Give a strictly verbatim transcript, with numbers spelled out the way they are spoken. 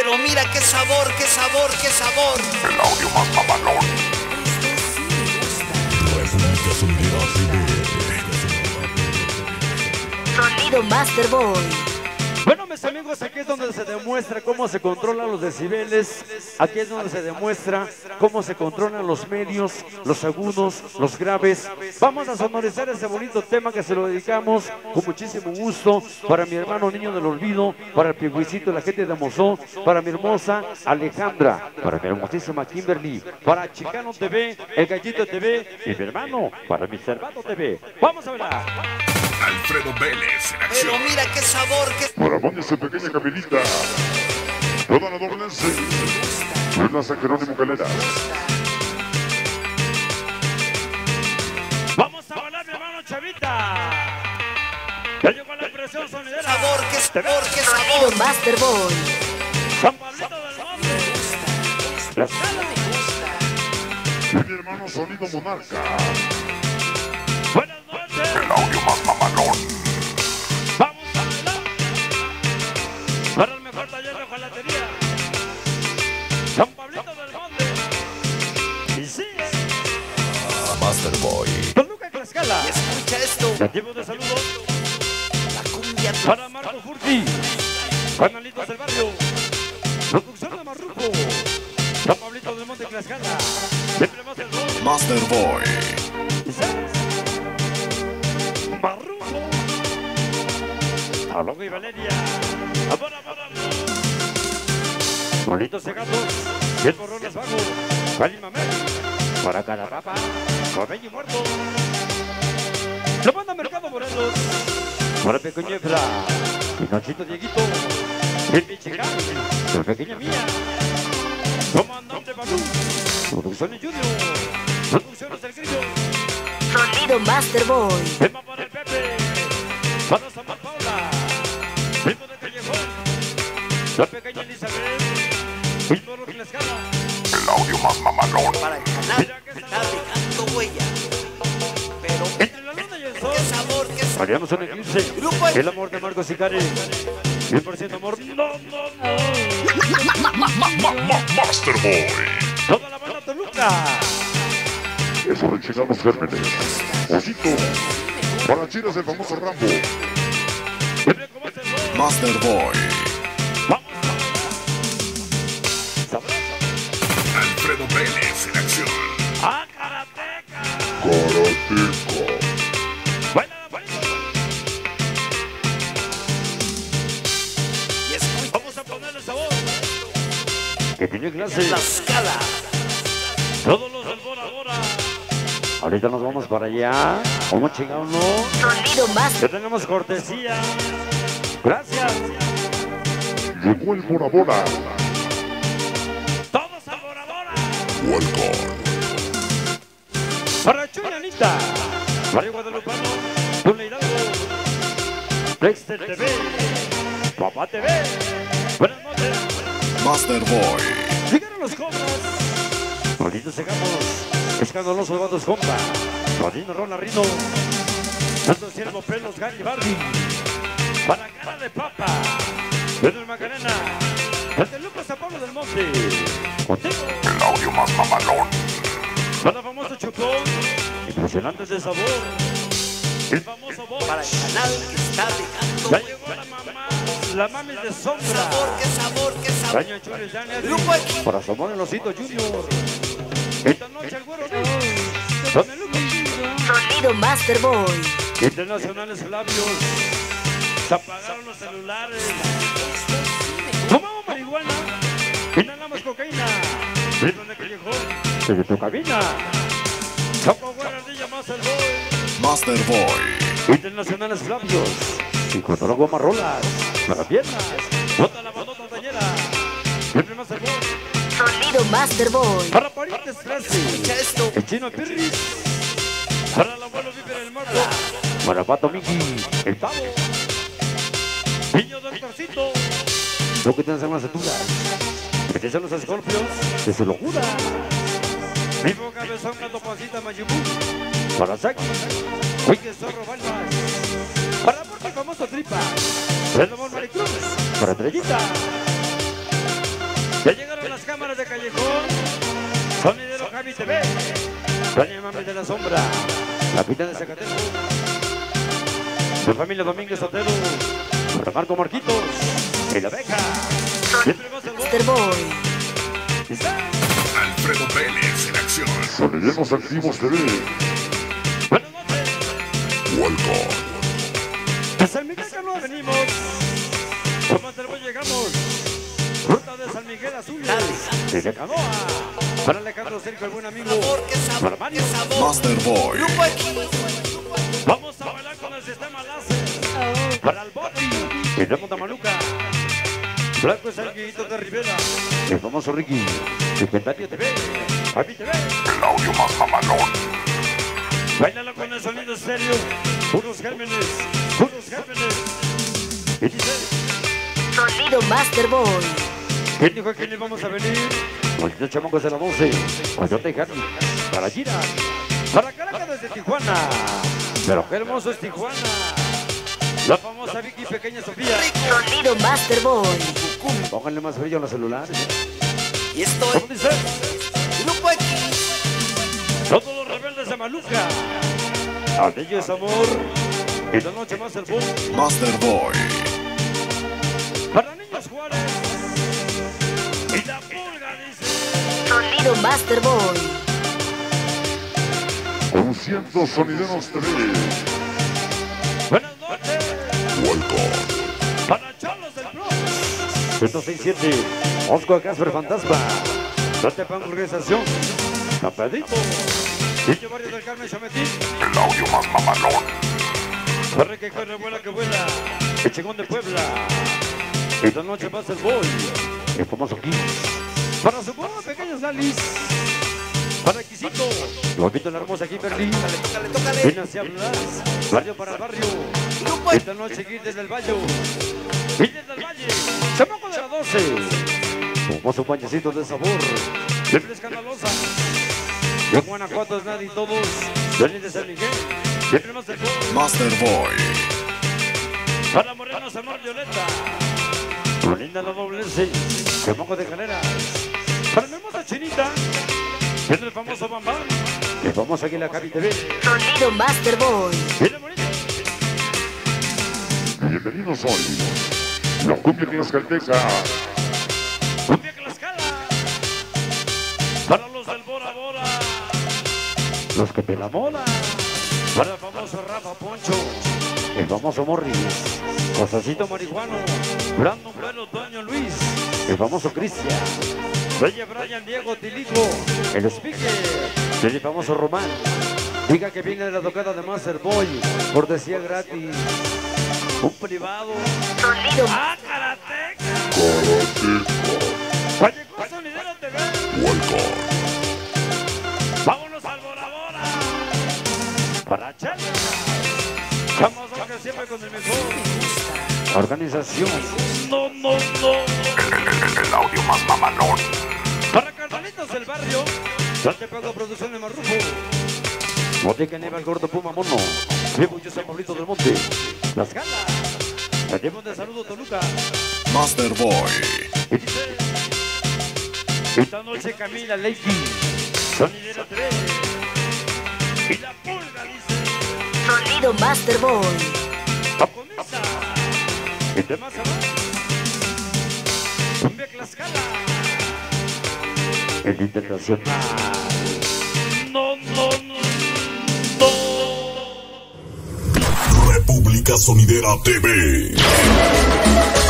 Pero mira qué sabor, qué sabor, qué sabor. El audio más mamalón. República Sonidera T V. Sonido Master Boy. Bueno, mis amigos, aquí es donde se demuestra cómo se controlan los decibeles. Aquí es donde se demuestra cómo se controlan los medios, los agudos, los graves. Vamos a sonorizar ese bonito tema que se lo dedicamos con muchísimo gusto para mi hermano Niño del Olvido, para el Pigüicito, la gente de Mozó, para mi hermosa Alejandra, para mi hermosísima Kimberly, para Chicano T V, El Gallito T V y mi hermano, para mi Cervato T V. Vamos a hablar. Alfredo Vélez en Pero acción. mira qué sabor, qué Para ponerse pequeña caminita. Toda la doblense. Una San Jerónimo Calera. Vamos a bailar, mi hermano Chavita. Ya llegó la presión sonidera. sabor, qué sabor, qué Sonido sabor. Master Boy. San Pablito del Monte. La Escala. Y mi hermano Sonido Monarca. Buenas noches. El audio más mamalón. Vamos a bailar. Para el mejor taller de hojalatería. San Pablito del Monte. Y sigue. Master Boy. Toluca y Tlaxcala. Escucha esto. Nativo de saludos. La cumbia. Para Marco Furti. Canalitos del Barrio. Producción de Marruco. San Pablito del Monte, Tlaxcala. Siempre más el gol. Master Boy. Y sabes. Marruco. Alongo y Valeria. Amor, amor, amor. Bonitos cegatos. Bien morrones vagos. Cali Mamel. Para Cararrapa. Comeño y Muerto. Lo manda Mercado Morelos. Para Pequeño Efra. Pinochito Dieguito. El Michigan. La pequeña mía. Comandante Balú. Producciones Junior. Producciones del Grillo. Sonido Master Boy. Tema para el Pepe. Para Santa Paula. Ritmo de Callejón. La pequeña Elizabeth. El Morro que la escala. El audio más mamalón. Para el canal. Mira que Está dejando huella. Pero entre la luna y el sol. qué sabor, qué sabor. Mariano en Eclipse. Grupo El amor de Marcos Sicari. cien por ciento amor. No, no, no. Master Boy. Toda la banda Toluca. Eso de Chicanos Gérmenes. Osito. Para Chiras el famoso Rambo. Siempre como es el gol. Master Boy. Vamos a bailar. Sabroso. Alfredo Vélez en acción. ¡Ah, karateca! Karateca. ¡Baila, baila! Y escucha Vamos a ponerle sabor. Que tiene clase. la escala. Todos los del Bora Bora. Ahorita nos vamos para allá. ¿Cómo chingados no? Sonido Ya Master. tenemos cortesía. Gracias. Llegó el Bora Bora. Todos al Bora Bora. Welcome. Para Chuyanita. Mario Guadalupano. Tula Hidalgo. Dexter T V. Papá T V. Buenas noches. Master Boy. Llegaron los cobras. Malditos cegamos. Escandalosos vatos compa. Rodino Rona Rino. Santo Siervo Pelos Gary Barbie. Para cara de papa. Pedro Macarena. Desde Lucas San Pablo del Monte. Contigo. El audio más mamalón. Para famoso Chocón. Impresionantes de sabor. El famoso Bob. Para el canal que está dejando Ya huella. llegó la mamá. La mami de sombra. Sabor, qué sabor, qué sabor. Daño Chores Daniel. Grupo X. Para Somón el Osito Junior. Esta noche el güero no. Don el Lucas. Sonido Master Boy. Internacionales Flavios. Se apagaron los celulares. Fumamos marihuana. Inhalamos cocaína. Ritmo de Callejón. Desde tu cabina. Choco Guarardilla más el boy. Master Boy. Internacionales Flavios. Psicólogo Marrolas. Para piernas. Bota la bandota tañera. Siempre más el boy. Sonido Master Boy. Para parientes Tracy. Escucha esto. El chino Pirris. Para el abuelo Viper el Marco. Para Pato Miki. El Pavo. Niño Doctorcito. Lo que te hacen las alturas. Que te hacen los escorpios. Que se lo jura. Mi boca cabezón, gato pancita Mayimú. Para Saki. Oye, zorro Balmas. Para Porto el famoso Tripa. El amor Maricruz. Para Estrellita. con las cámaras de Callejón. Sonidero Javi T V. Doña Mami de la Sombra. Capitán de Zacatecas. Su familia Domínguez Sotelo. Para Marco Marquitos. Y la Beca. Siempre más el Master Boy. Alfredo Vélez en acción. Sonideros Activos T V. Buenas noches. Welcome. De San Miguel Canoa venimos. Con Master Boy llegamos. Ruta de San Miguel Azul. Desde Canoa. Para Alejandro Cerco, el buen amigo. Sabor, qué Para sabor, Mario. qué sabor. Master Boy. Grupo X. Vamos a bailar con el sistema láser. Para el Boti. Y de Montamaluca. Blanco es el Guillito de Rivera. El famoso Ricky. Legendario T V. Javi T V. El audio más mamalón. Bailalo con el sonido estéreo. Puros gérmenes. Puros gérmenes. Y dice. Sonido Master Boy. ¿Quién dijo que le vamos a venir? Los chamacos de la doce. Coyote Harry. Para Gira. Para Caracas desde Tijuana. Pero qué hermoso es Tijuana. La famosa Vicky Pequeña Sofía. Sonido Master Boy. Pónganle más brillo a los celulares. Y estoy. ¿Cómo dice? Grupo X. Todos los rebeldes de Maluca. Aquello es amor. Y la noche más el boom. Master Boy. Para Niños Juárez. Y la pulga dice. Sonido Master Boy. Produciendo Sonideros T V. Buenas noches. Welcome. Para Charlos del Bronx. ciento seis punto siete. Oscar Casper Fantasma. Date pan organización. San Pedrito. Dicho Barrio del Carmen Chametín. El audio más mamalón. Corre que corre, vuela que vuela. El chingón de Puebla. Y la noche más el boy. El famoso Kiss. Para su boda, pequeños Lalis. Para Quisito. Lopito la hermosa Kimberly. Tócale, tócale. Ven hacia Blas. Barrio para el barrio. Grupo X. Esta noche Gil desde el Valle. Gil desde el Valle. Chamaco de la doce. Famoso pañecito de sabor. Siempre escandalosa. De Guanajuato es nadie y todos. Dani de San Miguel. Siempre más el boy. Master Boy. Para Morenos, amor Violeta. Linda la doble S. Chamaco de Jaleras. Para mi hermosa Chinita. Viene el famoso Bambam. El famoso Águila Javi T V. Sonido Master Boy. Viene bonito. Bienvenidos hoy. La cumbia tlaxcalteca. Cumbia Tlaxcala. Para los del Bora Bora. Los que te la mola. Para el famoso Rafa Poncho. El famoso Morris. Josecito Marihuano. Brandon Bueno, Toño Luis. El famoso Cristian. Reyes Brian, Diego Tilico. El speaker. El famoso Román. Diga que viene de la tocada de Master Boy. Cortesía gratis. Un privado. Sonido ¡Ah, Karateca! Karateca. Callejón Sonidero T V. Welcome. ¡Vámonos al Bora Bora! Para Chela. Vamos que siempre con el mejor. Organización. No, no, no. El, el audio más mamalón. Para Carnalitos del Barrio. Ya te pago producción de Marrufo. Botica Neva, el gordo Puma Mono. Vivo yo San Pablito del Monte. Las Galas. Tenemos de saludo Toluca. Master Boy. Y dice. Esta noche Camila Leiki. Sonidero T V. Y la pulga dice. Sonido Master Boy. Japonesa. Y de más abajo. Cumbia Tlaxcala. El internacional. No, no, no, no. República Sonidera T V.